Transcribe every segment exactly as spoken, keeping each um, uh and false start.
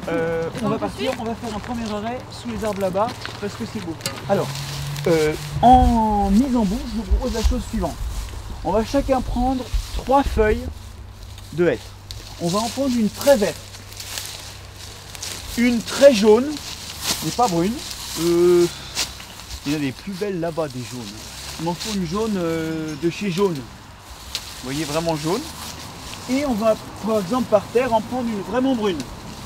euh, on va partir, on va faire un premier arrêt sous les arbres là-bas, parce que c'est beau. Alors, euh, en mise en bouche, je vous propose la chose suivante. On va chacun prendre trois feuilles de hêtre. On va en prendre une très verte, une très jaune, mais pas brune. Euh, il y en a des plus belles là-bas, des jaunes. Il m'en faut une jaune euh, de chez Jaune. Vous voyez, vraiment jaune. Et on va, par exemple, par terre, en prendre une vraiment brune.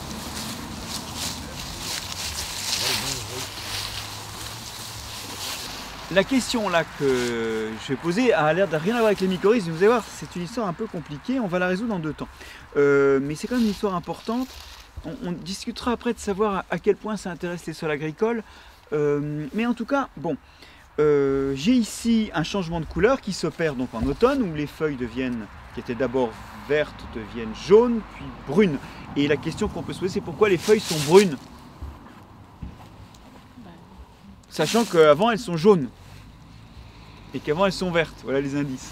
La question là que je vais poser a l'air de rien à voir avec les mycorhizes. Vous allez voir, c'est une histoire un peu compliquée. On va la résoudre en deux temps. Euh, mais c'est quand même une histoire importante. On, on discutera après de savoir à, à quel point ça intéresse les sols agricoles. Euh, mais en tout cas, bon, euh, j'ai ici un changement de couleur qui s'opère donc en automne, où les feuilles deviennent, qui étaient d'abord vertes, deviennent jaunes, puis brunes. Et la question qu'on peut se poser, c'est pourquoi les feuilles sont brunes, sachant qu'avant elles sont jaunes et qu'avant elles sont vertes. Voilà les indices.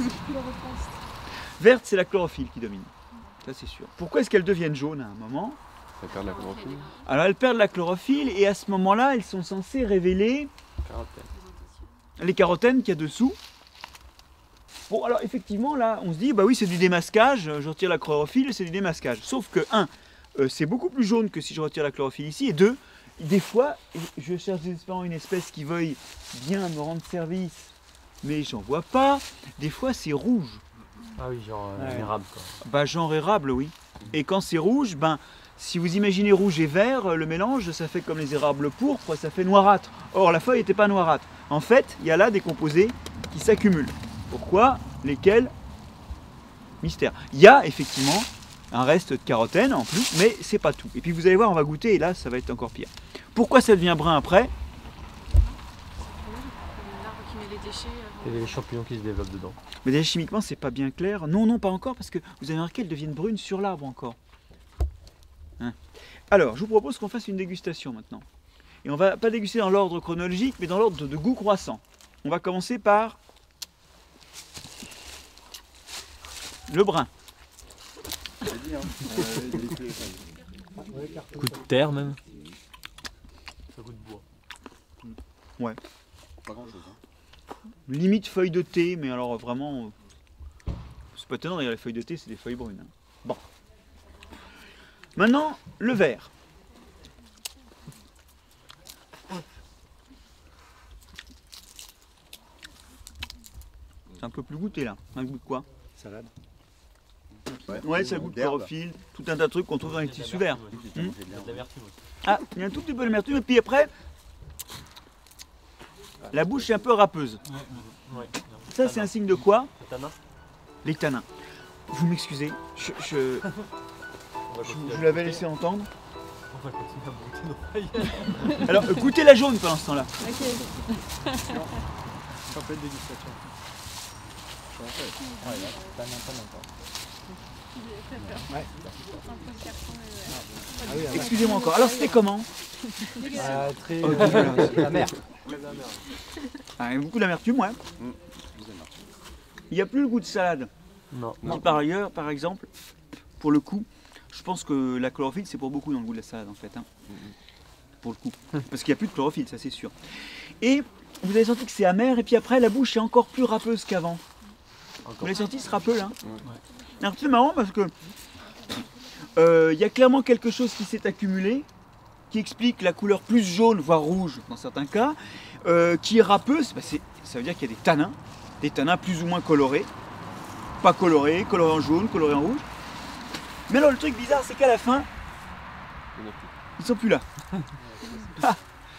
Verte, c'est la chlorophylle qui domine, ça c'est sûr. Pourquoi est-ce qu'elles deviennent jaunes à un moment? Elles perdent la chlorophylle. Alors elles perdent la chlorophylle et à ce moment-là, elles sont censées révéler Carotène. les carotènes qu'il y a dessous. Bon, alors effectivement, là, on se dit, bah oui, c'est du démasquage, je retire la chlorophylle, c'est du démasquage. Sauf que, un, euh, c'est beaucoup plus jaune que si je retire la chlorophylle ici, et deux, des fois, je cherche désespérément une espèce qui veuille bien me rendre service, mais j'en vois pas. Des fois, c'est rouge. Ah oui, genre euh, Ouais. érable quoi. Bah, genre érable, oui. Et quand c'est rouge, ben, si vous imaginez rouge et vert, le mélange, ça fait comme les érables pourpres, ça fait noirâtre. Or, la feuille n'était pas noirâtre. En fait, il y a là des composés qui s'accumulent. Pourquoi? Lesquels? Mystère. Il y a effectivement un reste de carotène en plus, mais c'est pas tout. Et puis vous allez voir, on va goûter et là, ça va être encore pire. Pourquoi ça devient brun après? L'arbre qui met les déchets. euh, Il y a des champignons qui se développent dedans. Mais déjà chimiquement, c'est pas bien clair. Non, non, pas encore, parce que vous avez remarqué, elles deviennent brunes sur l'arbre encore. Hein. Alors, je vous propose qu'on fasse une dégustation maintenant. Et on va pas déguster dans l'ordre chronologique, mais dans l'ordre de goût croissant. On va commencer par le brun. Coup de terre même. Ça goûte bois. Ouais. Pas grand chose. Hein. Limite feuille de thé, mais alors vraiment, euh, c'est pas étonnant, d'ailleurs les feuilles de thé, c'est des feuilles brunes. Hein. Bon. Maintenant, le vert. C'est un peu plus goûté là. Un goût de quoi? Salade. Ouais, ça goûte chlorophylle, tout un tas de trucs qu'on trouve dans les tissus verts. Il y a de l'amertume aussi. Ah, il y a un tout petit peu d'amertume, et puis après, la bouche est un peu râpeuse. Ouais. Ça, c'est un signe de quoi? Tanin. Les tanins. Vous m'excusez, je, je, On va je, continuer je à vous l'avais goûter. laissé entendre. On va continuer à brouter nos feuilles. Alors, euh, goûtez la jaune pendant ce temps-là. Un peu de dégustation. Ouais, là, pas non, pas non, pas. Ouais. Ah oui, Excusez-moi encore. Alors, c'était comment? euh, très. Oh, euh, dégueulasse. la mer. Ah, il y a beaucoup d'amertume, ouais. Il n'y a plus le goût de salade. Non. Qui, par ailleurs, par exemple, pour le coup, je pense que la chlorophylle, c'est pour beaucoup dans le goût de la salade, en fait. Hein. Pour le coup. Parce qu'il n'y a plus de chlorophylle, ça c'est sûr. Et vous avez senti que c'est amer, et puis après, la bouche est encore plus râpeuse qu'avant. Vous l'avez senti, ce râpeux, là? Alors, c'est marrant parce que euh, il y a clairement quelque chose qui s'est accumulé, qui explique la couleur plus jaune, voire rouge dans certains cas, euh, qui est râpeuse. Bah, c'est- ça veut dire qu'il y a des tanins, des tanins plus ou moins colorés, pas colorés, colorés en jaune, colorés en rouge. Mais alors le truc bizarre, c'est qu'à la fin, Il y en a plus. ils sont plus là. Ah.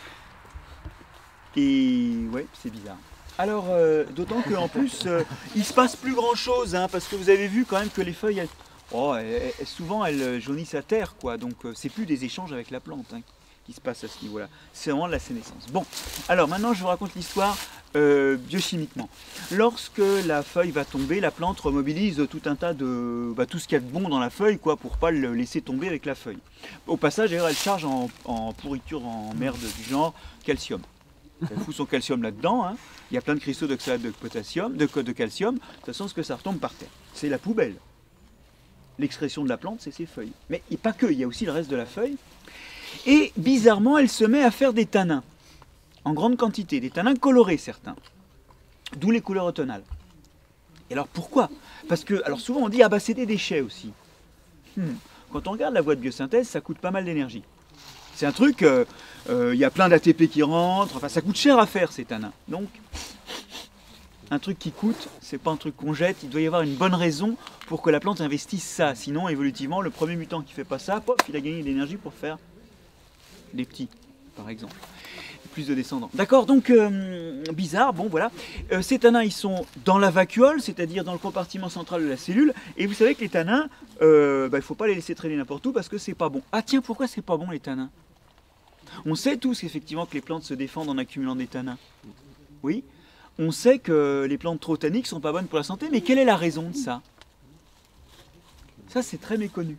Et ouais, c'est bizarre. Alors, euh, d'autant qu'en plus, euh, il se passe plus grand chose, hein, parce que vous avez vu quand même que les feuilles, elles- oh, elles- elles- souvent elles jaunissent à terre, quoi. Donc, euh, c'est plus des échanges avec la plante hein, qui se passent à ce niveau-là. C'est vraiment de la sénescence. Bon, alors maintenant, je vous raconte l'histoire euh, biochimiquement. Lorsque la feuille va tomber, la plante remobilise tout un tas de, bah, tout ce qu'il y a de bon dans la feuille, quoi, pour pas le laisser tomber avec la feuille. Au passage, d'ailleurs, elle charge en, en pourriture, en merde du genre calcium. Elle fout son calcium là-dedans. Hein. Il y a plein de cristaux d'oxalate de potassium, de, de calcium. De toute façon, ce que ça retombe par terre, c'est la poubelle. l'excrétion de la plante, c'est ses feuilles. Mais et pas que, il y a aussi le reste de la feuille. Et bizarrement, elle se met à faire des tanins, en grande quantité, des tanins colorés certains, d'où les couleurs automnales. Et alors pourquoi? Parce que, alors souvent on dit, ah bah c'est des déchets aussi. Hmm. Quand on regarde la voie de biosynthèse, ça coûte pas mal d'énergie. C'est un truc, il euh, euh, y a plein d'A T P qui rentrent, enfin ça coûte cher à faire ces tanins. Donc, un truc qui coûte, c'est pas un truc qu'on jette, il doit y avoir une bonne raison pour que la plante investisse ça. Sinon, évolutivement, le premier mutant qui fait pas ça, pop, il a gagné de l'énergie pour faire des petits, par exemple. Plus de descendants. D'accord, donc euh, bizarre, bon voilà. Euh, ces tanins, ils sont dans la vacuole, c'est-à-dire dans le compartiment central de la cellule, et vous savez que les tanins, euh, bah, il ne faut pas les laisser traîner n'importe où parce que c'est pas bon. Ah tiens, pourquoi c'est pas bon les tanins? On sait tous effectivement que les plantes se défendent en accumulant des tanins. Oui, on sait que les plantes trop tanniques sont pas bonnes pour la santé, mais quelle est la raison de ça? Ça, c'est très méconnu.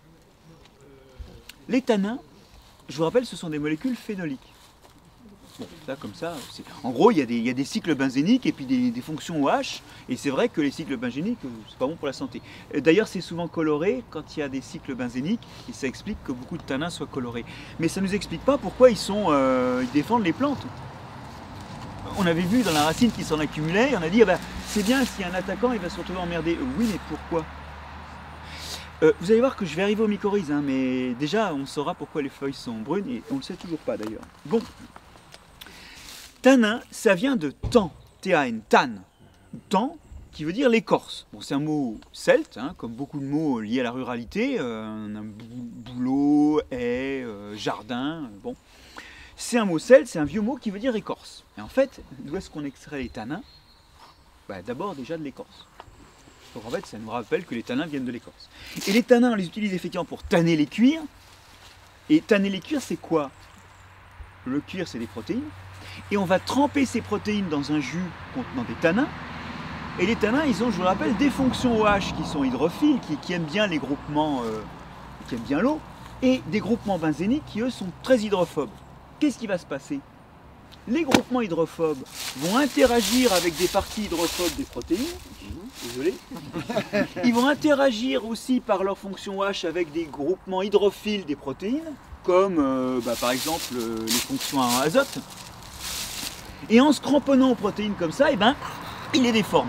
Les tanins, je vous rappelle, ce sont des molécules phénoliques. Bon, ça comme ça, c'est... en gros il y, a des, il y a des cycles benzéniques et puis des, des fonctions O H, et c'est vrai que les cycles benzéniques, c'est pas bon pour la santé. D'ailleurs c'est souvent coloré quand il y a des cycles benzéniques, et ça explique que beaucoup de tanins soient colorés. Mais ça ne nous explique pas pourquoi ils, sont, euh, ils défendent les plantes. On avait vu dans la racine qui s'en accumulait, et on a dit, ah ben, c'est bien, s'il y a un attaquant, il va se retrouver emmerdé. Oui, mais pourquoi? euh, Vous allez voir que je vais arriver aux mycorhizes, hein, mais déjà on saura pourquoi les feuilles sont brunes, et on ne le sait toujours pas d'ailleurs. Bon. Tanin, ça vient de tan, T A N, tan, tan, qui veut dire l'écorce. Bon, c'est un mot celte, hein, comme beaucoup de mots liés à la ruralité, euh, un boulot, haie, euh, jardin, euh, bon. C'est un mot celte, c'est un vieux mot qui veut dire écorce. Et en fait, d'où est-ce qu'on extrait les tanins? Bah, d'abord déjà de l'écorce. Donc en fait, ça nous rappelle que les tanins viennent de l'écorce. Et les tanins, on les utilise effectivement pour tanner les cuirs. Et tanner les cuirs, c'est quoi? Le cuir, c'est des protéines. Et on va tremper ces protéines dans un jus contenant des tanins. Et les tanins, ils ont, je vous le rappelle, des fonctions O H qui sont hydrophiles, qui, qui aiment bien les groupements, euh, qui aiment bien l'eau, et des groupements benzéniques qui, eux, sont très hydrophobes. Qu'est-ce qui va se passer? Les groupements hydrophobes vont interagir avec des parties hydrophobes des protéines. Désolé. Ils vont interagir aussi par leur fonction O H avec des groupements hydrophiles des protéines, comme euh, bah, par exemple euh, les fonctions à azote. Et en se cramponnant aux protéines comme ça, eh ben, il les déforme.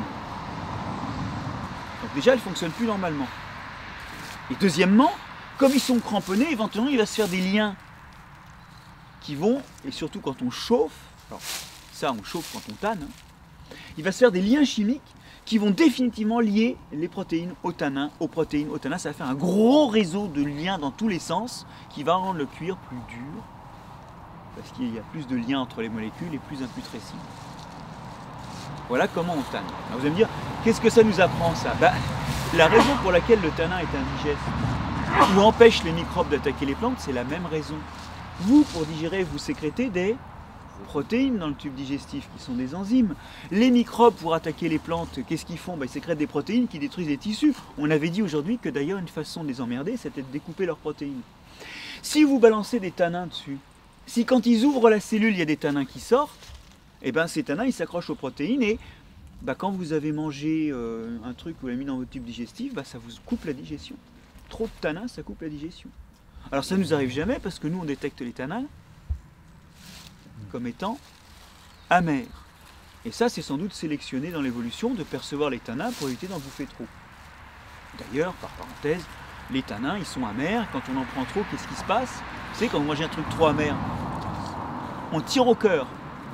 Donc déjà, elles ne fonctionnent plus normalement. Et deuxièmement, comme ils sont cramponnés, éventuellement, il va se faire des liens qui vont, et surtout quand on chauffe, alors ça on chauffe quand on tanne, hein, il va se faire des liens chimiques qui vont définitivement lier les protéines aux tanins, aux protéines aux tanins. Ça va faire un gros réseau de liens dans tous les sens qui va rendre le cuir plus dur, parce qu'il y a plus de liens entre les molécules et plus imputrescibles. Voilà comment on tanne. Alors vous allez me dire, qu'est-ce que ça nous apprend ça? Ben, la raison pour laquelle le tanin est indigeste ou empêche les microbes d'attaquer les plantes, c'est la même raison. Vous, pour digérer, vous sécrétez des protéines dans le tube digestif, qui sont des enzymes. Les microbes, pour attaquer les plantes, qu'est-ce qu'ils font? Ben, ils sécrètent des protéines qui détruisent les tissus. On avait dit aujourd'hui que d'ailleurs, une façon de les emmerder, c'était de découper leurs protéines. Si vous balancez des tanins dessus, si quand ils ouvrent la cellule, il y a des tanins qui sortent, et ben ces tanins, ils s'accrochent aux protéines et ben, quand vous avez mangé euh, un truc que vous avez mis dans votre tube digestif, ben, ça vous coupe la digestion. Trop de tanins, ça coupe la digestion. Alors ça ne nous arrive jamais parce que nous, on détecte les tanins comme étant amers. Et ça, c'est sans doute sélectionné dans l'évolution de percevoir les tanins pour éviter d'en bouffer trop. D'ailleurs, par parenthèse, les tanins, ils sont amers. Quand on en prend trop, qu'est-ce qui se passe? Vous savez, quand vous mangez un truc trop amer, on tire au cœur.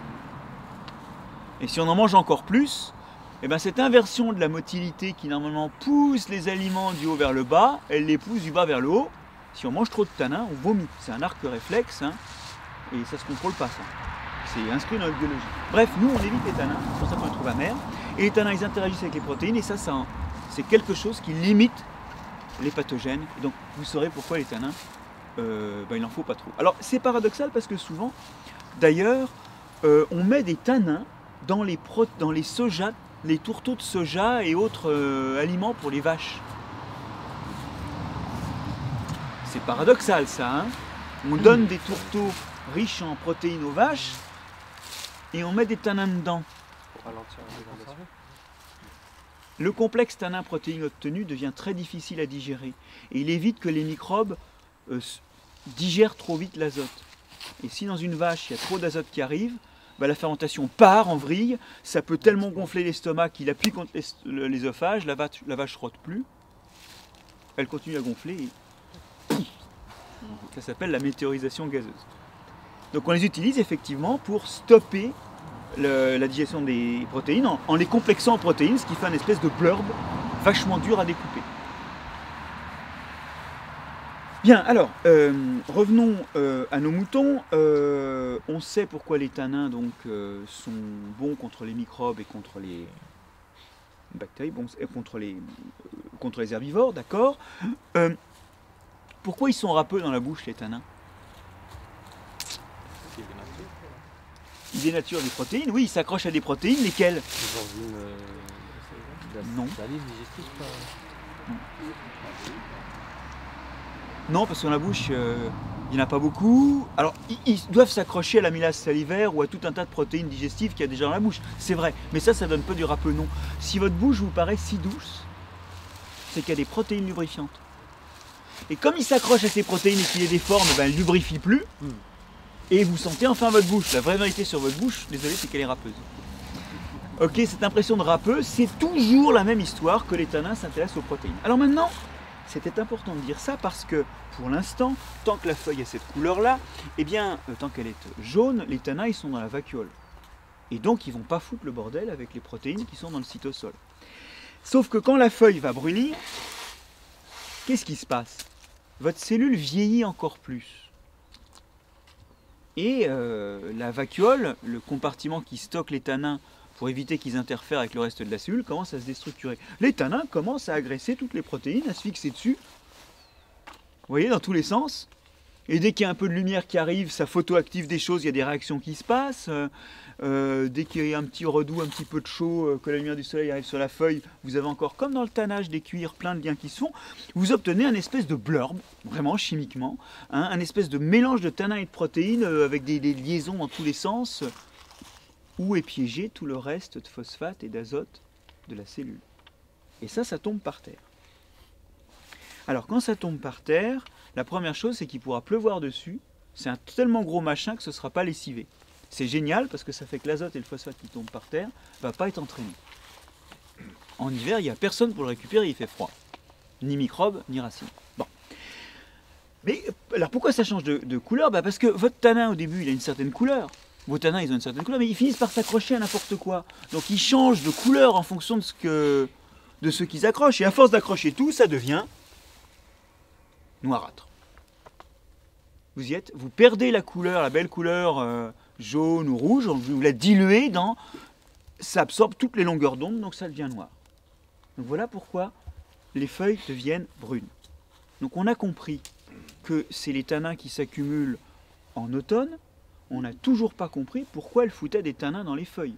Et si on en mange encore plus, eh ben cette inversion de la motilité qui normalement pousse les aliments du haut vers le bas, elle les pousse du bas vers le haut. Si on mange trop de tanins, on vomit. C'est un arc réflexe, hein, et ça ne se contrôle pas, ça. C'est inscrit dans notre biologie. Bref, nous, on évite les tanins, c'est pour ça qu'on les trouve amers. Et les tanins, ils interagissent avec les protéines, et ça, ça c'est quelque chose qui limite les pathogènes. Et donc, vous saurez pourquoi les tanins, euh, ben, il n'en faut pas trop. Alors, c'est paradoxal parce que souvent, d'ailleurs, euh, on met des tanins dans les, pro dans les soja, les tourteaux de soja et autres euh, aliments pour les vaches. C'est paradoxal ça, hein? On donne des tourteaux riches en protéines aux vaches et on met des tanins dedans. Pour ralentir la dégradation. le complexe tanin-protéine obtenu devient très difficile à digérer et il évite que les microbes euh, digèrent trop vite l'azote. Et si dans une vache il y a trop d'azote qui arrive, bah, la fermentation part en vrille, ça peut tellement gonfler l'estomac qu'il appuie contre l'œsophage, la vache la vache rote plus, elle continue à gonfler et ça s'appelle la météorisation gazeuse. Donc on les utilise effectivement pour stopper le, la digestion des protéines en, en les complexant en protéines, ce qui fait une espèce de blurb vachement dur à découper. Bien, alors, euh, revenons euh, à nos moutons. Euh, on sait pourquoi les tanins donc, euh, sont bons contre les microbes et contre les bactéries, bon, et contre, les, euh, contre les herbivores, d'accord. Euh, pourquoi ils sont râpeux dans la bouche, les tanins? Ils dénaturent des protéines, oui, ils s'accrochent à des protéines, lesquelles? Les enzymes euh, de la Non. salive digestive, pas. Non, parce que dans la bouche, euh, il n'y en a pas beaucoup. Alors, ils, ils doivent s'accrocher à l'amylase salivaire ou à tout un tas de protéines digestives qu'il y a déjà dans la bouche. C'est vrai, mais ça, ça donne pas du râpeux, non. Si votre bouche vous paraît si douce, c'est qu'il y a des protéines lubrifiantes. Et comme il s'accroche à ces protéines et qu'il les déforme, ben, elle ne lubrifie plus. Mm. Et vous sentez enfin votre bouche. La vraie vérité sur votre bouche, désolé, c'est qu'elle est râpeuse. Ok, cette impression de râpeux, c'est toujours la même histoire que les tanins s'intéressent aux protéines. Alors maintenant, c'était important de dire ça parce que, pour l'instant, tant que la feuille a cette couleur-là, eh bien, euh, tant qu'elle est jaune, les tanins, ils sont dans la vacuole. Et donc, ils ne vont pas foutre le bordel avec les protéines qui sont dans le cytosol. Sauf que quand la feuille va brunir, qu'est-ce qui se passe? Votre cellule vieillit encore plus. Et euh, la vacuole, le compartiment qui stocke les tanins pour éviter qu'ils interfèrent avec le reste de la cellule, commence à se déstructurer. Les tanins commencent à agresser toutes les protéines, à se fixer dessus. Vous voyez, dans tous les sens. Et dès qu'il y a un peu de lumière qui arrive, ça photoactive des choses, il y a des réactions qui se passent. Euh, dès qu'il y a un petit redout, un petit peu de chaud, euh, que la lumière du soleil arrive sur la feuille, vous avez encore, comme dans le tannage des cuirs, plein de liens qui se font. Vous obtenez un espèce de blurb, vraiment chimiquement, hein, un espèce de mélange de tanins et de protéines euh, avec des, des liaisons dans tous les sens, où est piégé tout le reste de phosphate et d'azote de la cellule. Et ça, ça tombe par terre. Alors, quand ça tombe par terre, la première chose, c'est qu'il pourra pleuvoir dessus. C'est un tellement gros machin que ce ne sera pas lessivé. C'est génial parce que ça fait que l'azote et le phosphate qui tombent par terre ne va pas être entraîné. En hiver, il n'y a personne pour le récupérer, il fait froid. Ni microbes, ni racines. Bon. Mais alors pourquoi ça change de, de couleur? Bah parce que votre tanin, au début, il a une certaine couleur. Vos tanins, ils ont une certaine couleur, mais ils finissent par s'accrocher à n'importe quoi. Donc ils changent de couleur en fonction de ce que, de ce qu'ils accrochent. Et à force d'accrocher tout, ça devient noirâtre. Vous y êtes? Vous perdez la couleur, la belle couleur euh, jaune ou rouge, vous la diluez dans... Ça absorbe toutes les longueurs d'onde, donc ça devient noir. Donc voilà pourquoi les feuilles deviennent brunes. Donc on a compris que c'est les tanins qui s'accumulent en automne. On n'a toujours pas compris pourquoi elle foutait des tanins dans les feuilles.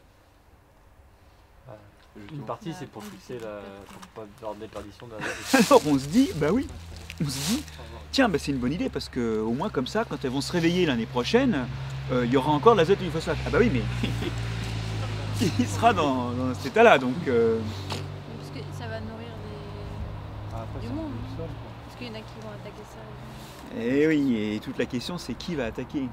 Une partie, c'est pour fixer la. pour pas avoir de déperdition d'un. Alors on se dit, bah oui, on se dit, tiens, bah c'est une bonne idée parce que au moins comme ça, quand elles vont se réveiller l'année prochaine, euh, il y aura encore de l'azote et du phosphate. Ah bah oui, mais il sera dans, dans cet état-là, donc. Euh... Parce que ça va nourrir les... Ah, après, du c'est monde. du sol, quoi. Parce qu'il y en a qui vont attaquer ça. Et oui, et toute la question c'est qui va attaquer.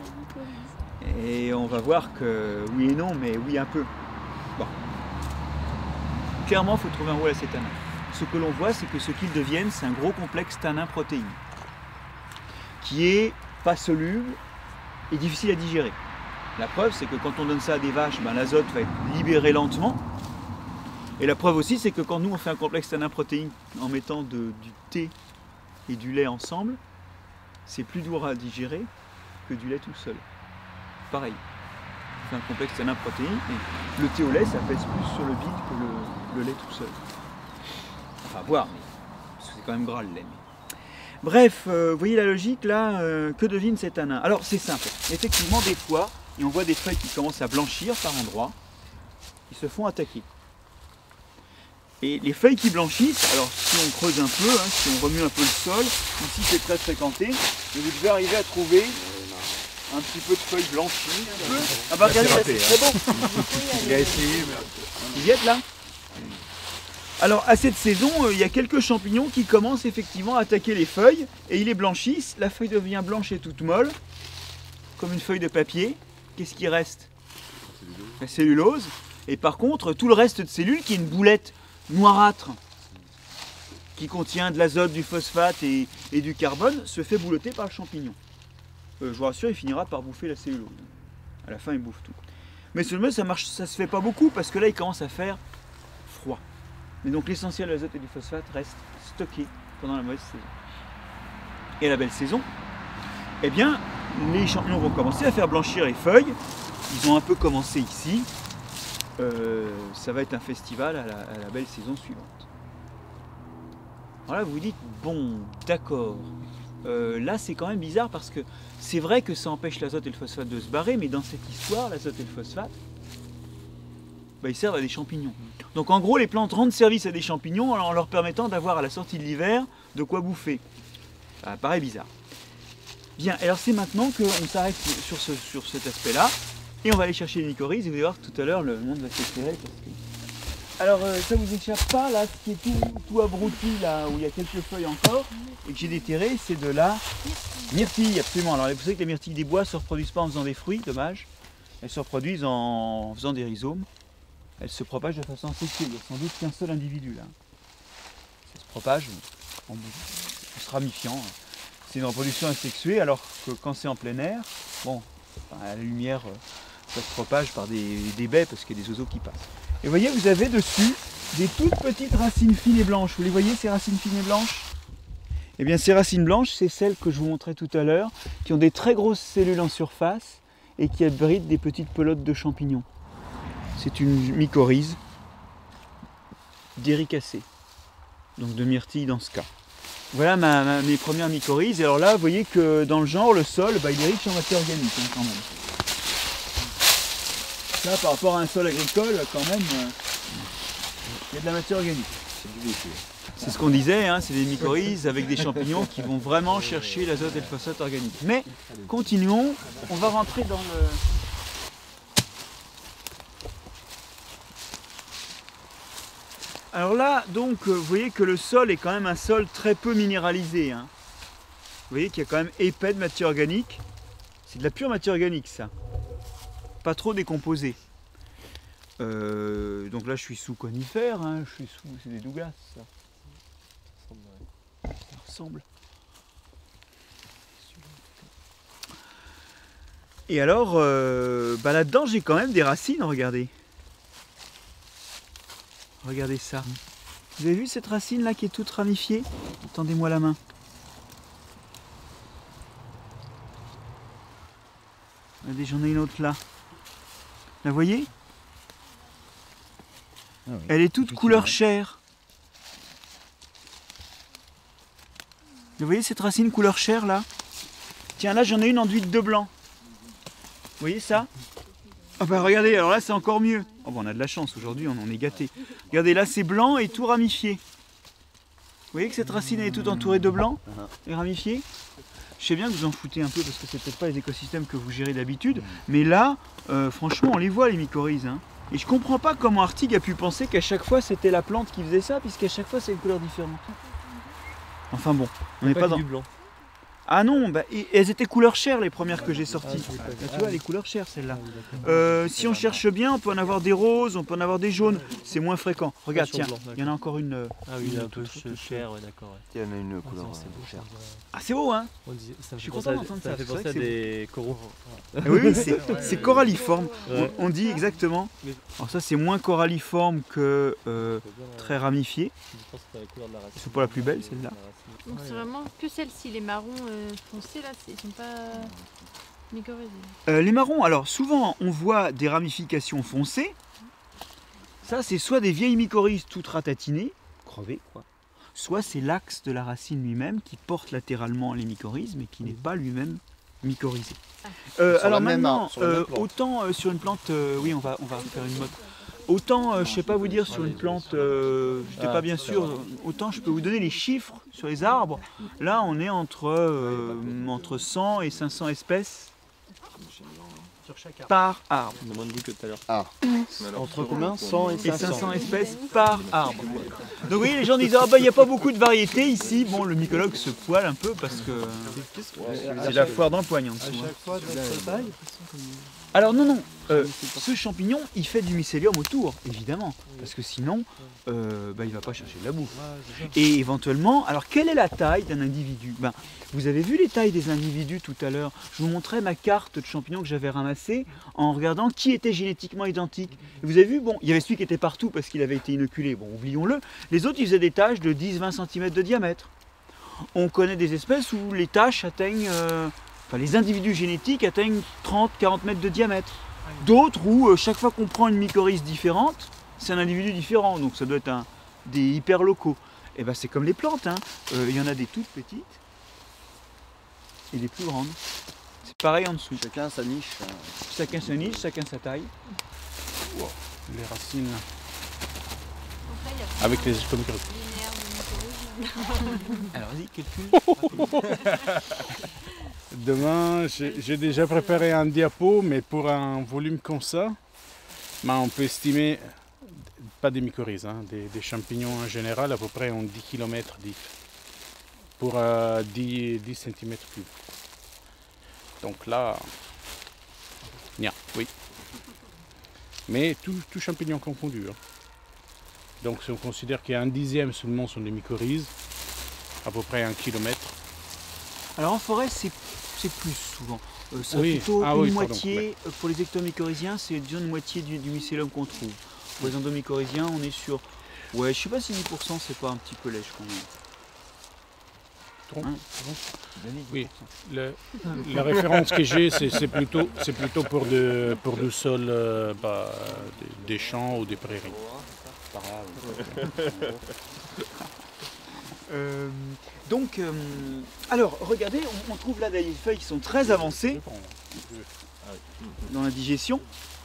Et on va voir que oui et non, mais oui un peu. Bon. Clairement, il faut trouver un rôle à ces tanins. Ce que l'on voit, c'est que ce qu'ils deviennent, c'est un gros complexe tanin-protéine, qui est pas soluble et difficile à digérer. La preuve, c'est que quand on donne ça à des vaches, ben, l'azote va être libéré lentement. Et la preuve aussi, c'est que quand nous, on fait un complexe tanin-protéine en mettant de, du thé et du lait ensemble, c'est plus dur à digérer que du lait tout seul. Pareil. C'est un complexe tanin-protéine et le thé au lait, ça pèse plus sur le vide que le, le lait tout seul. Enfin, à voir, mais parce que c'est quand même gras le lait. Mais... Bref, euh, vous voyez la logique là, euh, que deviennent ces tanins? Alors c'est simple, effectivement des fois, et on voit des feuilles qui commencent à blanchir par endroits, ils se font attaquer. Et les feuilles qui blanchissent, alors si on creuse un peu, hein, si on remue un peu le sol, ici c'est très fréquenté, et vous devez arriver à trouver un petit peu de feuilles blanchies. Un peu. Ah bah regardez, c'est très bon. Il a essayé, mais. Vous y êtes là? Alors à cette saison, euh, il y a quelques champignons qui commencent effectivement à attaquer les feuilles et ils les blanchissent. La feuille devient blanche et toute molle, comme une feuille de papier. Qu'est-ce qui reste? La cellulose. Et par contre, tout le reste de cellule, qui est une boulette noirâtre, qui contient de l'azote, du phosphate et, et du carbone, se fait boulotter par le champignon. Euh, je vous rassure, il finira par bouffer la cellulose. À la fin, il bouffe tout. Mais seulement, ça marche, ça se fait pas beaucoup parce que là, il commence à faire froid. Mais donc, l'essentiel de l'azote et du phosphate reste stocké pendant la mauvaise saison. Et à la belle saison, eh bien, les champignons vont commencer à faire blanchir les feuilles. Ils ont un peu commencé ici. Euh, ça va être un festival à la, à la belle saison suivante. Alors là, vous vous dites, bon, d'accord. Euh, là, c'est quand même bizarre parce que c'est vrai que ça empêche l'azote et le phosphate de se barrer, mais dans cette histoire, l'azote et le phosphate, bah, ils servent à des champignons. Donc en gros, les plantes rendent service à des champignons en leur permettant d'avoir à la sortie de l'hiver de quoi bouffer. Ça paraît bizarre. Bien, alors c'est maintenant qu'on s'arrête sur, ce, sur cet aspect-là et on va aller chercher les mycorhizes et vous allez voir que tout à l'heure le monde va s'éclairer. Parce que... Alors euh, ça vous échappe pas là, ce qui est tout, tout abruti là où il y a quelques feuilles encore et que j'ai déterré, c'est de la myrtille, absolument. Alors vous savez que les myrtilles des bois ne se reproduisent pas en faisant des fruits, dommage. Elles se reproduisent en faisant des rhizomes. Elles se propagent de façon sexuée. Il n'y a sans doute qu'un seul individu là. Ça se propage en, en se ramifiant. C'est une reproduction asexuée, alors que quand c'est en plein air, bon, enfin, à la lumière, ça se propage par des, des baies parce qu'il y a des oiseaux qui passent. Et vous voyez, vous avez dessus des toutes petites racines fines et blanches. Vous les voyez, ces racines fines et blanches? Eh bien, ces racines blanches, c'est celles que je vous montrais tout à l'heure, qui ont des très grosses cellules en surface et qui abritent des petites pelotes de champignons. C'est une mycorhize d'éricacée, donc de myrtille dans ce cas. Voilà ma, ma, mes premières mycorhizes. Et alors là, vous voyez que dans le genre, le sol, bah, il est riche en matière organique hein, quand même. Ça, par rapport à un sol agricole, quand même, euh, il y a de la matière organique. C'est ce qu'on disait, hein, c'est des mycorhizes avec des champignons qui vont vraiment chercher l'azote et le phosphate organique. Mais continuons, on va rentrer dans le... Alors là, donc, vous voyez que le sol est quand même un sol très peu minéralisé. Hein. Vous voyez qu'il y a quand même épais de matière organique. C'est de la pure matière organique, ça. Pas trop décomposé. Euh, donc là, je suis sous conifère. Hein. Je suis sous... C'est des Douglas, ça. Ça ressemble. Et alors, euh, bah là-dedans, j'ai quand même des racines, regardez. Regardez ça. Vous avez vu cette racine là qui est toute ramifiée? Tendez-moi la main. Regardez, j'en ai une autre là. La voyez? Ah oui. Elle est toute couleur chair. Vous voyez cette racine couleur chair là? Tiens, là j'en ai une enduite de blanc. Vous voyez ça? Ah bah regardez, alors là c'est encore mieux. Oh bah on a de la chance aujourd'hui, on en est gâté. Regardez, là c'est blanc et tout ramifié. Vous voyez que cette racine elle est toute entourée de blanc et ramifiée? Je sais bien que vous en foutez un peu parce que c'est peut-être pas les écosystèmes que vous gérez d'habitude, mais là, euh, franchement, on les voit les mycorhizes. Hein. Et je comprends pas comment Artigue a pu penser qu'à chaque fois c'était la plante qui faisait ça, puisqu'à chaque fois c'est une couleur différente. Enfin bon, on n'est pas, pas dans... du blanc. Ah non, bah, et, elles étaient couleur chair les premières que j'ai sorties. Ah, là, tu vois, les couleurs chair celles-là. Euh, si on cherche bien, on peut en avoir des roses, on peut en avoir des jaunes. C'est moins fréquent. Regarde, tiens, il y en a encore une. Ah oui, il est un peu chair, ouais, d'accord. Il y en a une couleur chair. Ah, c'est beau, hein? Je suis content d'entendre ça. Ça fait penser à des coraux. Oui, c'est coralliforme. On, on dit exactement. Alors, ça, c'est moins coralliforme que euh, très ramifié. C'est pas la plus belle, celle-là. Donc, c'est vraiment que celle-ci, les marrons. Euh, foncés là, ils sont pas mycorhizés. Euh, les marrons, alors souvent on voit des ramifications foncées. Ça c'est soit des vieilles mycorhizes toutes ratatinées, crevées quoi. Soit c'est l'axe de la racine lui-même qui porte latéralement les mycorhizes mais qui n'est pas lui-même mycorhizé. Ah. Euh, alors maintenant, euh, autant euh, sur une plante, euh, oui on va, on va faire une mode. Autant, euh, je ne sais pas vous dire sur une plante, euh, je n'étais pas bien sûr, autant je peux vous donner les chiffres sur les arbres. Là, on est entre, euh, entre cent et cinq cents espèces Sur chaque arbre. par arbre. On demande dit que tout à l'heure. Ah. Entre combien cent et Et cinq cinq cents. cents espèces par arbre. Donc oui, les gens disent, ah bah il n'y a pas beaucoup de variétés ici. Bon, le mycologue se poile un peu parce que c'est la foire dans le poigne en À dessous. hein. chaque fois, de notre taille. Alors non, non, euh, ce champignon, il fait du mycélium autour, évidemment, parce que sinon, euh, bah, il ne va pas chercher de la bouffe. Et éventuellement, alors quelle est la taille d'un individu? Ben, vous avez vu les tailles des individus tout à l'heure. Je vous montrais ma carte de champignons que j'avais ramassée en regardant qui était génétiquement identique. Et vous avez vu, bon, il y avait celui qui était partout parce qu'il avait été inoculé, bon, oublions-le. Les autres, ils faisaient des taches de dix à vingt centimètres de diamètre. On connaît des espèces où les taches atteignent... euh, Enfin, les individus génétiques atteignent trente à quarante mètres de diamètre. D'autres où euh, chaque fois qu'on prend une mycorhize différente, c'est un individu différent. Donc ça doit être un, des hyper locaux. Et ben c'est comme les plantes. Hein. Euh, il y en a des toutes petites et des plus grandes. C'est pareil en dessous. Chacun sa niche. hein. Chacun sa niche, chacun sa taille. Les racines. Donc là, il y a Avec plein les de communicants. linéaires de mycorhizes. Alors vas-y, calcul. Demain, j'ai j'ai déjà préparé un diapo, mais pour un volume comme ça, ben, on peut estimer, pas des mycorhizes, hein, des, des champignons en général, à peu près en dix kilomètres d'if, pour euh, dix centimètres cubes. Donc là, nia, oui. Mais tout, tout champignon confondu. hein. Donc si on considère qu'il y a un dixième seulement sont des mycorhizes, à peu près un kilomètre. Alors en forêt, c'est c'est plus souvent. Euh, c'est Oui. plutôt Ah une oui, pardon, moitié, euh, pour les ectomycorhiziens, c'est disons une moitié du, du mycélium qu'on trouve. Pour les endomycorhiziens, on est sur... Ouais, je sais pas si dix pour cent c'est pas un petit peu lèche quand même. Tron- Hein tron- Oui, le- la référence que j'ai, c'est c'est plutôt, c'est plutôt pour, de, pour du sol, euh, bah, des, des champs ou des prairies. Euh, donc, euh, alors, regardez, on, on trouve là des feuilles qui sont très avancées dans la digestion.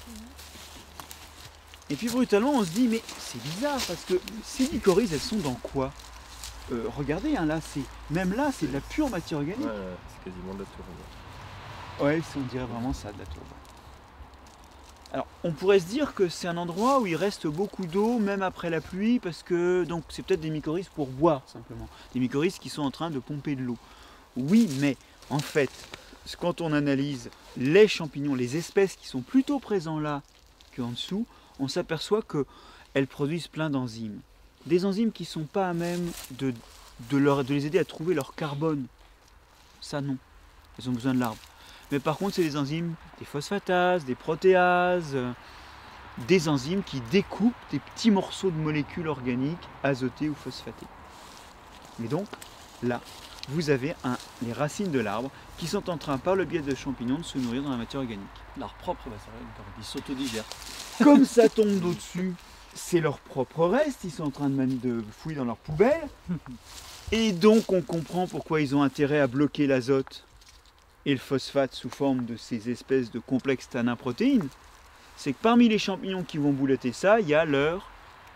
Et puis brutalement, on se dit, mais c'est bizarre parce que ces mycorhizes, elles sont dans quoi? Euh, Regardez, hein, là, c'est même là, c'est de la pure matière organique. Ouais, c'est quasiment de la tourbe. Ouais, c'est- on dirait vraiment ça, de la tourbe. Alors, on pourrait se dire que c'est un endroit où il reste beaucoup d'eau, même après la pluie, parce que donc c'est peut-être des mycorhizes pour boire, simplement. Des mycorhizes qui sont en train de pomper de l'eau. Oui, mais en fait, quand on analyse les champignons, les espèces qui sont plutôt présents là qu'en dessous, on s'aperçoit qu'elles produisent plein d'enzymes. Des enzymes qui ne sont pas à même de, de, leur, de les aider à trouver leur carbone. Ça, non. Elles ont besoin de l'arbre. Mais par contre, c'est des enzymes, des phosphatases, des protéases, euh, des enzymes qui découpent des petits morceaux de molécules organiques azotées ou phosphatées. Mais donc, là, vous avez un, les racines de l'arbre qui sont en train, par le biais de champignons, de se nourrir dans la matière organique. L'arbre propre, bah, ça va, il s'autodigère. Comme ça tombe d'au-dessus, c'est leur propre reste, ils sont en train de, mani- de fouiller dans leur poubelle. Et donc, on comprend pourquoi ils ont intérêt à bloquer l'azote et le phosphate sous forme de ces espèces de complexes tannin-protéines. C'est que parmi les champignons qui vont boulotter ça, il y a leur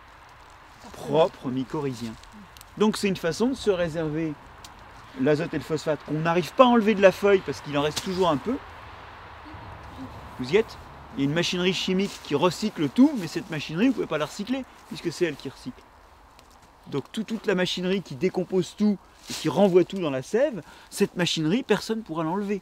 propre mycorhizien. Donc c'est une façon de se réserver l'azote et le phosphate qu'on n'arrive pas à enlever de la feuille parce qu'il en reste toujours un peu. Vous y êtes? Il y a une machinerie chimique qui recycle tout, mais cette machinerie, vous ne pouvez pas la recycler puisque c'est elle qui recycle. Donc tout- toute la machinerie qui décompose tout et qui renvoie tout dans la sève, cette machinerie, personne ne pourra l'enlever.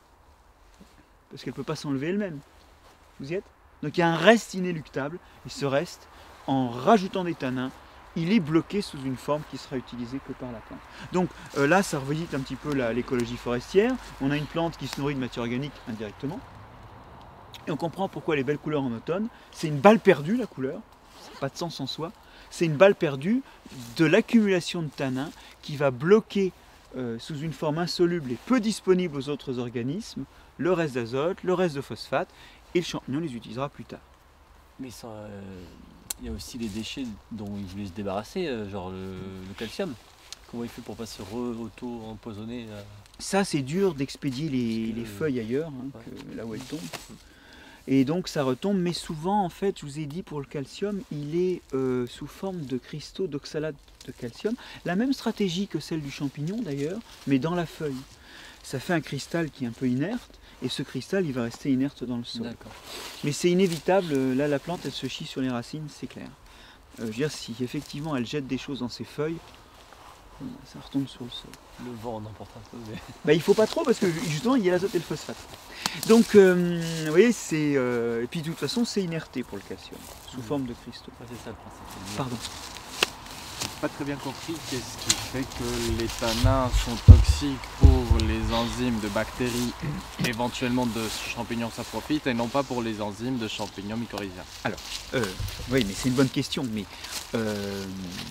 Parce qu'elle ne peut pas s'enlever elle-même. Vous y êtes? Donc il y a un reste inéluctable, et ce reste, en rajoutant des tanins, il est bloqué sous une forme qui sera utilisée que par la plante. Donc euh, là, ça revisite un petit peu la- l'écologie forestière. On a une plante qui se nourrit de matière organique indirectement. Et on comprend pourquoi les belles couleurs en automne, c'est une balle perdue la couleur, ça n'a pas de sens en soi. C'est une balle perdue de l'accumulation de tanins qui va bloquer euh, sous une forme insoluble et peu disponible aux autres organismes le reste d'azote, le reste de phosphate, et le champignon les utilisera plus tard. Mais ça, euh, il y a aussi les déchets dont il voulait se débarrasser, euh, genre le, le calcium. Comment il fait pour pas se re-auto-empoisonner euh, Ça, c'est dur d'expédier les, que- les feuilles ailleurs, hein, Ouais. que là où elles tombent. Et donc ça retombe, mais souvent, en fait, je vous ai dit, pour le calcium, il est euh, sous forme de cristaux d'oxalate de calcium. La même stratégie que celle du champignon d'ailleurs, mais dans la feuille. ça fait un cristal qui est un peu inerte, et ce cristal, il va rester inerte dans le sol. D'accord. Mais c'est inévitable, là la plante, elle se chie sur les racines, c'est clair. Euh, je veux dire, si effectivement elle jette des choses dans ses feuilles, ça retombe sur le sol. Le vent en emporte un peu, mais... Bah, il faut pas trop parce que justement il y a l'azote et le phosphate. Donc euh, vous voyez, c'est... Euh, et puis de toute façon c'est inerté pour le calcium, sous forme de cristaux. Ouais, c'est ça le principe. Pardon. J'ai pas très bien compris qu'est-ce qui fait que les tanins sont toxiques pour les enzymes de bactéries, éventuellement de champignons saprophytes, et non pas pour les enzymes de champignons mycorhiziens. Euh, oui, mais c'est une bonne question. Mais euh,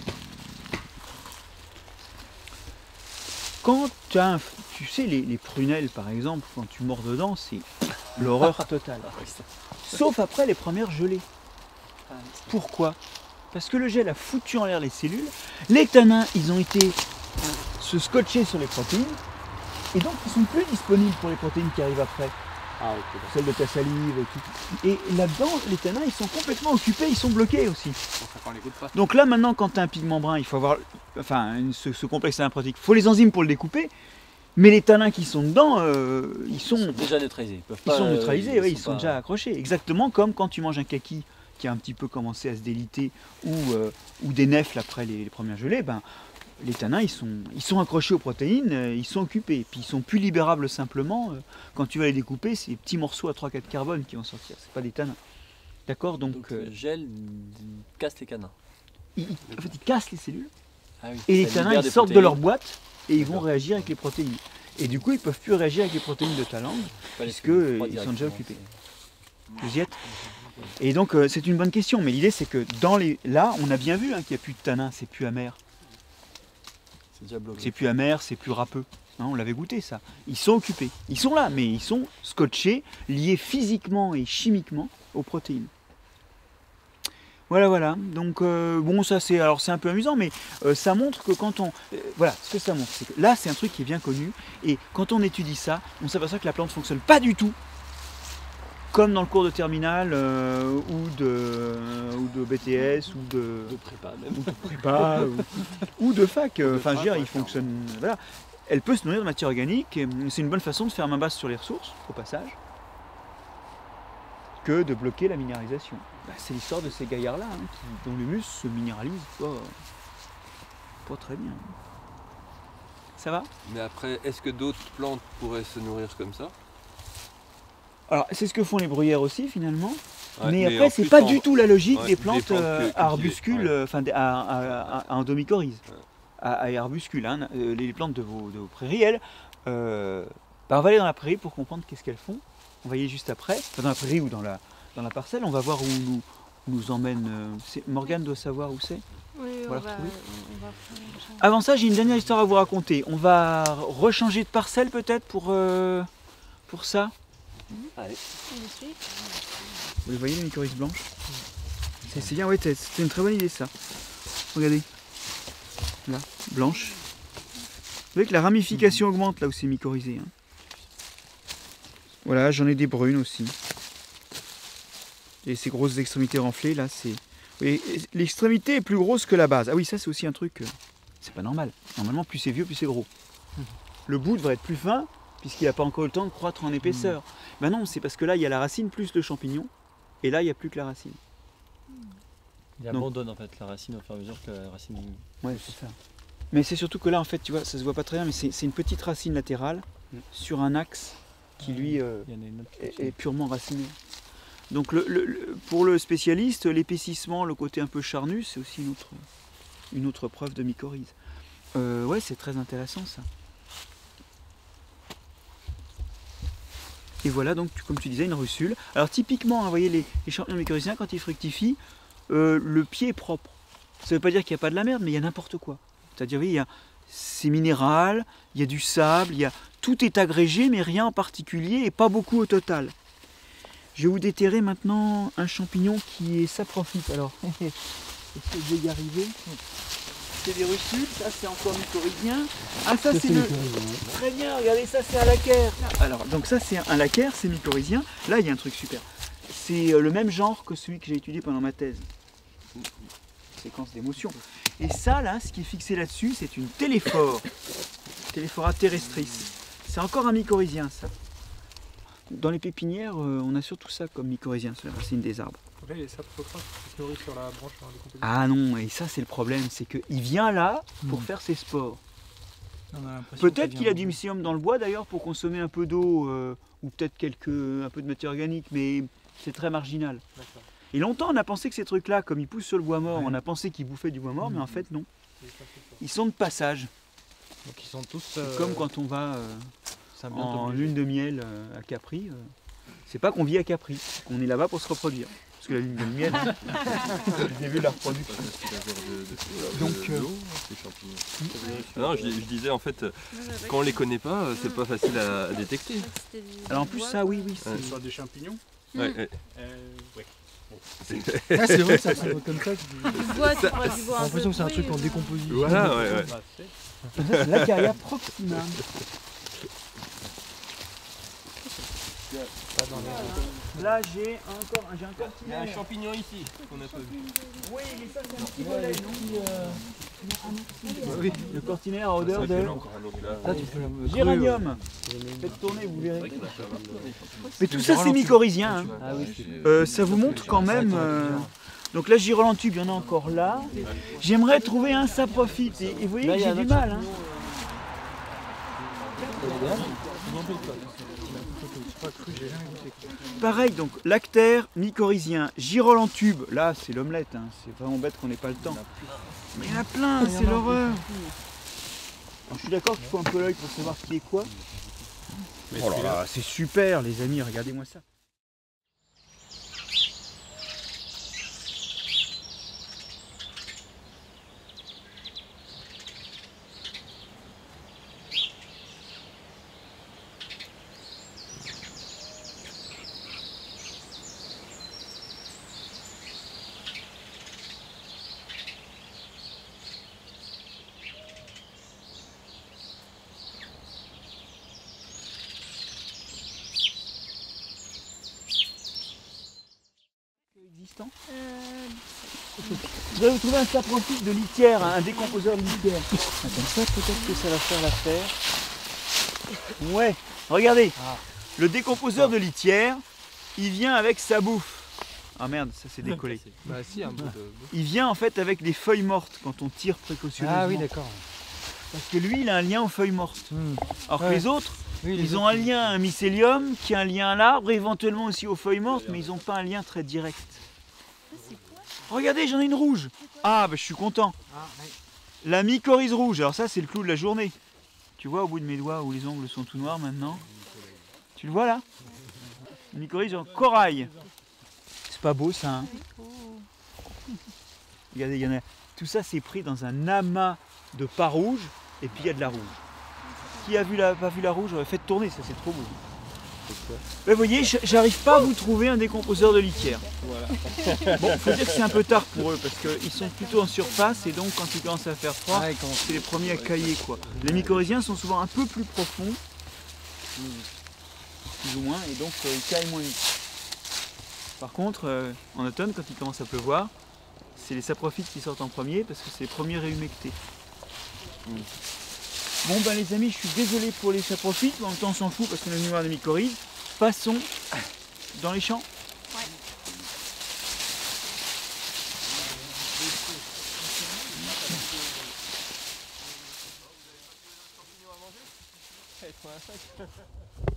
quand tu as, un, tu sais, les, les prunelles par exemple, quand tu mords dedans, c'est l'horreur totale. Sauf après les premières gelées. Pourquoi? Parce que le gel a foutu en l'air les cellules, les tanins, ils ont été se scotcher sur les protéines, et donc ils sont plus disponibles pour les protéines qui arrivent après. Ah, ok. Celles de ta salive et tout. Et là-dedans, les tanins, ils sont complètement occupés, ils sont bloqués aussi. C'est pour ça qu'on les goûte pas. Donc là, maintenant, quand tu as un pigment brun, il faut avoir enfin, une- ce, ce complexe protéique. Il faut les enzymes pour le découper, mais les tanins qui sont dedans, euh, ils Ils sont, sont déjà neutralisés. Ils, peuvent ils pas, sont euh, neutralisés, ouais, ils sont pas- déjà accrochés. Exactement comme quand tu manges un kaki qui a un petit peu commencé à se déliter, ou, euh, ou des nèfles après les, les premières gelées, ben, les tanins, ils sont, ils sont accrochés aux protéines, euh, ils sont occupés. Puis ils sont plus libérables simplement. euh, quand tu vas les découper, c'est des petits morceaux à trois quatre carbone qui vont sortir. C'est pas des tanins. D'accord? Donc, Donc, euh, le gel casse les canins. ils, ils- en fait, ils cassent les cellules. Ah oui, Et les ça tanins, libère ils des sortent de protéines. leur boîte et ils vont D'accord. réagir avec les protéines. Et du coup, ils peuvent plus réagir avec les protéines de ta langue, Pas les puisque, froid euh, ils sont déjà directement, occupés. c'est- les yètes. Et donc, euh, c'est une bonne question. Mais l'idée, c'est que dans les, là, on a bien vu hein, qu'il n'y a plus de tanins, c'est plus amer. C'est déjà bloqué. C'est plus amer, c'est plus râpeux. Hein, on l'avait goûté ça. Ils sont occupés. Ils sont là, mais ils sont scotchés, liés physiquement et chimiquement aux protéines. Voilà, voilà. Donc, euh, bon, ça c'est alors c'est un peu amusant, mais euh, ça montre que quand on. euh, voilà, ce que ça montre, c'est que là, c'est un truc qui est bien connu. Et quand on étudie ça, on s'aperçoit que la plante ne fonctionne pas du tout comme dans le cours de terminale euh, ou, de, ou de B T S ou de, De prépa même. ou de prépa ou, ou de fac. euh, Enfin, je veux dire, il fonctionne. Voilà. Elle peut se nourrir de matière organique. et C'est une bonne façon de faire main basse sur les ressources, au passage, que de bloquer la minéralisation. Bah, c'est l'histoire de ces gaillards-là, hein, qui- dont l'humus se minéralise pas, pas très bien. Ça va? Mais après, est-ce que d'autres plantes pourraient se nourrir comme ça? Alors, c'est ce que font les bruyères aussi, finalement. Ouais, mais en après, c'est plus, pas en- du tout la logique ouais, des des plantes, plantes euh, cultivées, à arbuscules, ouais. euh, enfin des- à, à, à- à endomycorhizes, Ouais. à, à arbuscules. hein. Euh, Les plantes de vos, de vos prairies, elles, euh, bah, on va aller dans la prairie pour comprendre qu'est-ce qu'elles font. On va y aller juste après, enfin, dans la prairie ou dans la, dans la parcelle. On va voir où nous, où nous emmène. euh, c'est- Morgane doit savoir où c'est. Oui, On on va va, la retrouver. on va faire- Avant ça, j'ai une dernière histoire à vous raconter. On va rechanger de parcelle peut-être pour, euh, pour ça. Allez. On les suit. Vous les voyez les mycorhizes blanches? C'est c'est bien, ouais, c'est c'est une très bonne idée ça. Regardez. Là, blanche. Vous voyez que la ramification augmente là où c'est mycorhizé. hein. Voilà, j'en ai des brunes aussi. Et ces grosses extrémités renflées là, c'est. Vous voyez, l'extrémité est plus grosse que la base. Ah oui, ça c'est aussi un truc. euh, C'est pas normal. Normalement, plus c'est vieux, plus c'est gros. Le bout devrait être plus fin, puisqu'il n'a pas encore eu le temps de croître en épaisseur. Ben non, c'est parce que là, il y a la racine plus le champignon, et là, il n'y a plus que la racine. Il Donc- abandonne en fait la racine au fur et à mesure que la racine. Ouais, c'est ça. Mais c'est surtout que là, en fait, tu vois, ça se voit pas très bien, mais c'est c'est une petite racine latérale Mm. sur un axe qui, lui, euh, Il y en a une autre. est, est purement raciné. Donc, le, le- le- pour le spécialiste, l'épaississement, le côté un peu charnu, c'est aussi une autre, une autre preuve de mycorhize. Euh, ouais, c'est très intéressant, ça. Et voilà, donc, tu- comme tu disais, une russule. Alors, typiquement, hein, vous voyez, les, les champignons mycorhiziens, quand ils fructifient, euh, le pied est propre. Ça ne veut pas dire qu'il n'y a pas de la merde, mais il y a n'importe quoi. C'est-à-dire, oui, il y a c'est minéral, il y a du sable, il y a, tout est agrégé, mais rien en particulier et pas beaucoup au total. Je vais vous déterrer maintenant un champignon qui est saprophyte. Alors, est-ce que je vais y arriver? C'est des russules, ça c'est encore mycorhizien. Ah, ça c'est le. Très bien, regardez, ça c'est un laquaire. Alors, donc ça c'est un laquaire, c'est mycorhizien. Là, il y a un truc super. C'est euh, le même genre que celui que j'ai étudié pendant ma thèse. Séquence d'émotions. Et ça, là, ce qui est fixé là-dessus, c'est une téléphore. Téléphora terrestris. C'est encore un mycorhizien ça. Dans les pépinières, euh, on a surtout ça comme mycorhizien, c'est la racine des arbres. Là, il y a ça qui se nourrit sur la branche en décomposition. Ah non, et ça c'est le problème, c'est qu'il vient là pour faire ses spores. On a l'impression Peut-être qu'il qu'il a vient du mycélium dans le bois d'ailleurs pour consommer un peu d'eau euh, ou peut-être quelques un peu de matière organique, mais c'est très marginal. D'accord. Et longtemps on a pensé que ces trucs-là, comme ils poussent sur le bois mort, Ouais. on a pensé qu'ils bouffaient du bois mort, mais en Mhm. fait non. C'est pas fait ça. Ils sont de passage. Donc ils sont tous. C'est euh, comme quand on va euh, ça a bientôt en obligé. lune de miel euh, à Capri. euh, c'est pas qu'on vit à Capri, c'est qu'on est là-bas pour se reproduire. Parce que la lune de miel, j'ai vu la reproduction. Donc, euh, ces champignons. Ah non, je, je disais en fait, quand on les connaît pas, euh, c'est pas facile à, à détecter. Alors en plus ça, oui, oui, c'est... Ouais. Soit des champignons. Ouais, ouais. Euh, ouais. Ah, c'est vrai, ça sonne comme ça. tu- Du bois, tu pourrais du J'ai bois un l'impression peu que c'est un truc en pourri, euh, décomposition. Voilà, ouais, ouais. c'est l'Acaria proximum. Là j'ai encore, j'ai un Il y a un cortinet. champignon ici qu'on n'a pas vu. Oui, mais ça c'est un petit volet, non Oui. Le cortinet à odeur de Encore un autre là. Ça, tu peux le creux, géranium. Faites tourner, vous verrez. Mais tout ça c'est mycorhizien. hein. Ah oui, Euh, ça vous montre quand même. euh, Donc là, girolantube, il y en a encore là. J'aimerais trouver un saprophyte. Et, et vous voyez Là, que il y a j'ai un du autre mal. Hein. Pareil, donc lactaire, mycorhizien, girolantube. Là, c'est l'omelette. Hein. C'est vraiment bête qu'on n'ait pas le temps. Mais il y en a plein, c'est l'horreur. Alors, je suis d'accord qu'il faut un peu l'œil pour savoir ce qui est quoi. Oh là là, c'est super, les amis, regardez-moi ça. Existant. Euh, Je vais vous trouver un saprophyte de litière, hein, un décomposeur de litière. Ah, comme ça, peut-être que ça va faire l'affaire. Ouais, regardez. Le décomposeur de litière, il vient avec sa bouffe. Ah merde, ça s'est décollé. Bah si, un bout de... Il vient en fait avec des feuilles mortes quand on tire précautionneusement. Ah oui, d'accord. Parce que lui, il a un lien aux feuilles mortes. Hmm. Alors que Ouais. les autres, Oui, les ils ont autres, un lien à un mycélium, qui a un lien à l'arbre, éventuellement aussi aux feuilles mortes, mais ils n'ont pas un lien très direct. Regardez, j'en ai une rouge. Ah, bah je suis content. La mycorhize rouge, alors ça c'est le clou de la journée. Tu vois au bout de mes doigts où les ongles sont tout noirs maintenant. Tu le vois là? Une mycorhize en corail. C'est pas beau ça, hein? Regardez, il y en a. Tout ça c'est pris dans un amas de pas rouge et puis il y a de la rouge. Qui a vu la, pas vu la rouge? Faites tourner, ça c'est trop beau. Mais vous voyez, j- j'arrive pas à vous trouver un décomposeur de litière. Bon, faut dire que c'est un peu tard pour eux parce qu'ils sont plutôt en surface et donc quand il commence à faire froid, Ah, et quand- c'est les premiers à cailler quoi. Les mycorhiziens sont souvent un peu plus profonds, plus ou moins, et donc euh, ils caillent moins vite. Par contre, euh, en automne, quand il commence à pleuvoir, c'est les saprophytes qui sortent en premier parce que c'est les premiers réhumectés. Bon ben les amis, je suis désolé pour les saprophytes, mais en même temps on s'en fout parce qu'on a venu voir des mycorhizes. Passons dans les champs. Ouais.